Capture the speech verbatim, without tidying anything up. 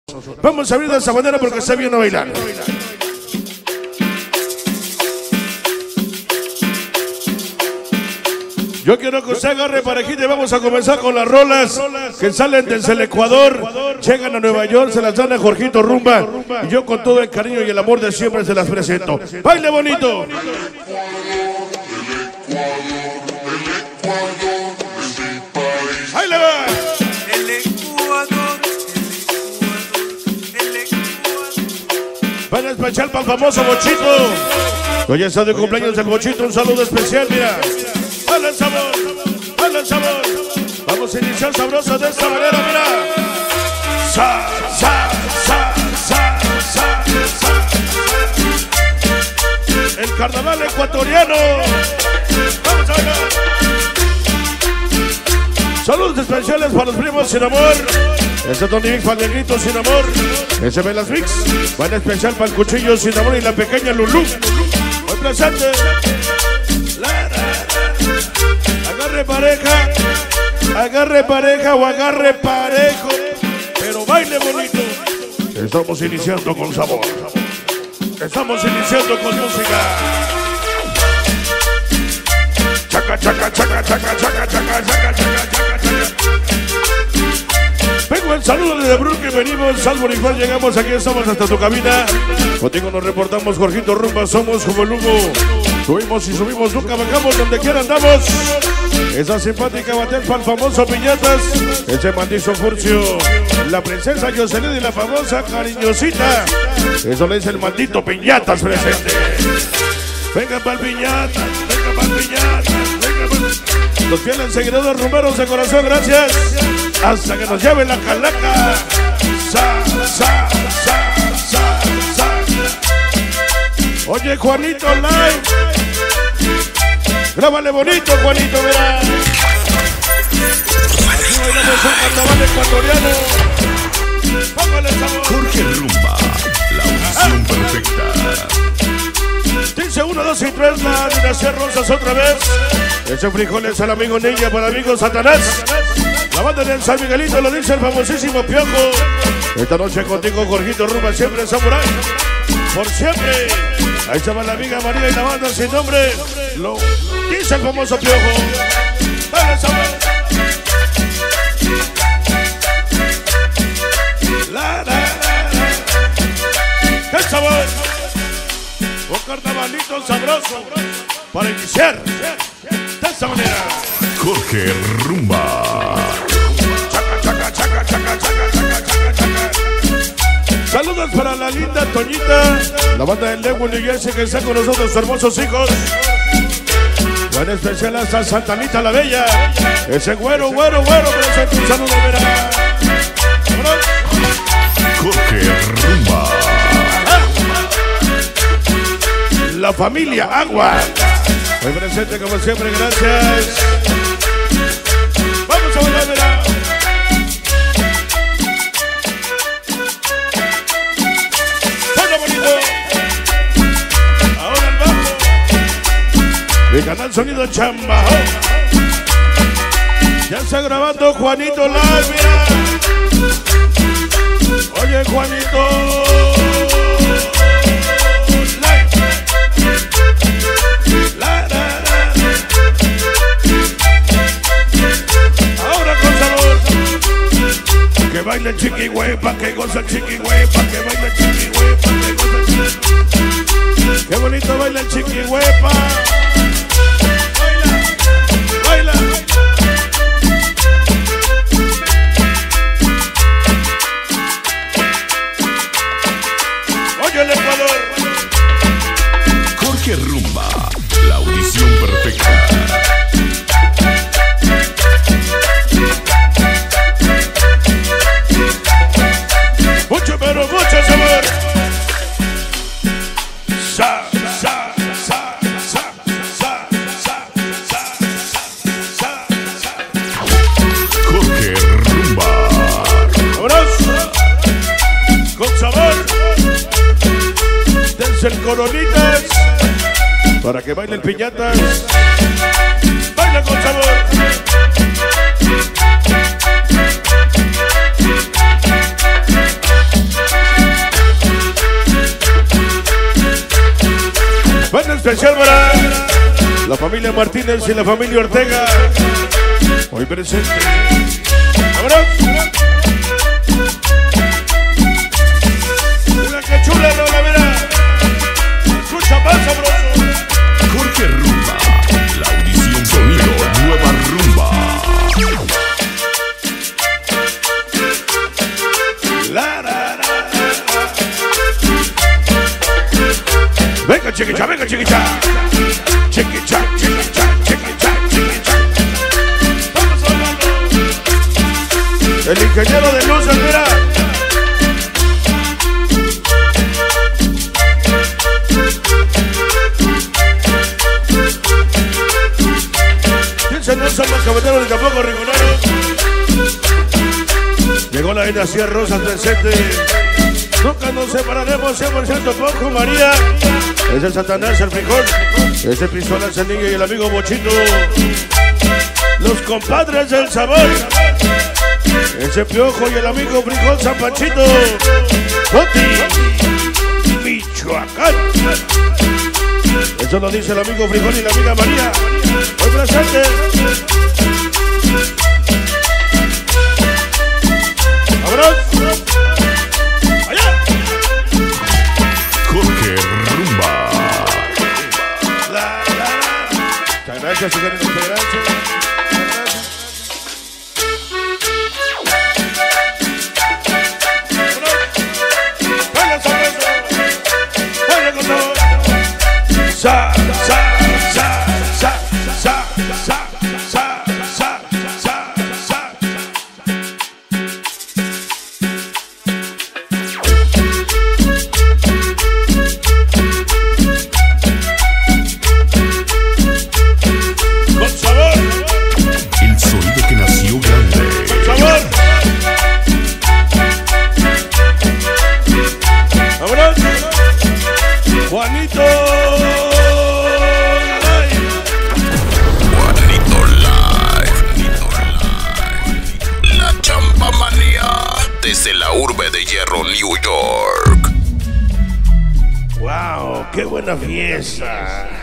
Vamos a abrir de esa manera porque está bien a bailar. Yo quiero que usted agarre parejita y vamos a comenzar con las rolas que salen desde el Ecuador, llegan a Nueva York, se las dan a Jorgito Rumba y yo con todo el cariño y el amor de siempre se las presento. ¡Baile bonito! ¡Ahí le va! El Ecuador, el Ecuador. Van a especial para el famoso Bochito. Hoy está de cumpleaños el Bochito, un saludo especial, mira. ¡Dale el sabor! ¡Dale el sabor! Vamos a iniciar sabroso de esta manera, mira. Sa, sa, sa, sa, sa, sa. El carnaval ecuatoriano. Vamos a bailar. Saludos especiales para los primos sin amor. Ese es Tony Mix para el negrito sin amor. Ese ve las Mix. Van especial para el cuchillo sin amor y la pequeña Lulú. Muy presente. Agarre pareja, agarre pareja o agarre parejo, pero baile bonito. Estamos iniciando con sabor. Estamos iniciando con música. Chaca, chaca, chaca, chaca, chaca, chaca, chaca, chaca, chaca, chaca. Vengo el saludo desde Brooklyn, venimos, Salvo igual llegamos, aquí estamos hasta tu cabina. Contigo nos reportamos, Jorgito Rumba, somos como el humo. Subimos y subimos, nunca bajamos, donde quiera andamos. Esa simpática batel para el famoso Piñatas. Ese mandizo Furcio. La princesa Jocelyn y la famosa cariñosita. Eso le dice el maldito Piñatas presente. Venga para el Piñatas, venga para el Piñatas, venga para el... Los fieles seguidores rumberos de corazón, gracias. Hasta que nos lleven la calaca. Sa, sa, sa, sa, sa. Oye, Juanito Live. Grábale bonito, Juanito, verá. Aquí bailamos un carnaval ecuatoriano. Póngale sabor. Jorge Rumba, la audición perfecta. Dice uno, dos y tres, la dinastía Rosas otra vez. Ese frijoles al amigo Ninja para el amigo Satanás. La banda del San Miguelito lo dice el famosísimo Piojo. Esta noche contigo, Jorgito Rumba, siempre samurai. Por siempre. Ahí estaba la amiga María y la banda sin nombre. Lo dice el famoso Piojo. Dale sabor. La, la, la, la. ¡Qué sabor! Un carnavalito sabroso para iniciar de esta manera. Jorge Rumba. Chaca, chaca, chaca, chaca, chaca, chaca, chaca, chaca. Saludos para la linda Toñita, la banda del Lewin y Jesse que está con nosotros, sus hermosos hijos. Buen especial hasta Santa Anita la Bella. Ese güero, güero, güero, presente un saludo, verá. Jorge Rumba. La familia Agua. Muy presente como siempre, gracias. Vamos a bailar, verá. Mi canal Sonido Chamba. Ya está grabando Juanito Live, mira. Oye, Juanito Live. La, la, la. Ahora con sabor. Que baile chiquihuepa, que goza chiquihuepa, que baile chiquihuepa, que goza chiquihuepa. Qué bonito baila el chiquihuepa. Baila. Oye el Ecuador. Jorge Rumba, la audición perfecta. Mucho pero mucho sabor. Sa, sa, sa, sa, sa, sa, sa, sa, sa. Jorge Rumba. Vámonos. Con sabor. Desde el Coronitas. Para que baile el Piñatas. Baila con sabor. especial para la familia Martínez y la familia Ortega. Hoy presente. ¡Vámonos! Mira qué chula, Lola, mira. Escucha más sabroso. Jorge Rumba, la audición sonido Nueva Rumba. La, la, la, la. Venga, chiquicha, venga, chiquicha. Chiquicha, chiquicha, chiquicha, chiquicha. Vamos hablando. El ingeniero de luces, mira. Piensa, no son los caballeros ni tampoco rinconeros. Llegó la dinastía Rosas presente. Nunca nos separaremos cien por ciento poco, María. Es el Satanás, el frijol. Es el Pistolas, el niño y el amigo Bochito. Los compadres del sabor. Ese Piojo y el amigo Frijol San Panchito. Boti, Michoacán. Eso lo dice el amigo Frijol y la amiga María. Hoy presente. ¡Vámonos! Jorge Rumba. La, la, la. Muchas gracias, señores, muchas gracias. Muchas gracias. Vaya con todo. Sa, sa, sa, sa, sa, sa, sa, sa, sa, sa. Con sabor. El sonido que nació grande. Sabor. Vámonos. Juanito. Juanito Live. La Champa Manía. Desde la urbe de Hierro, New York. Wow, qué buena fiesta.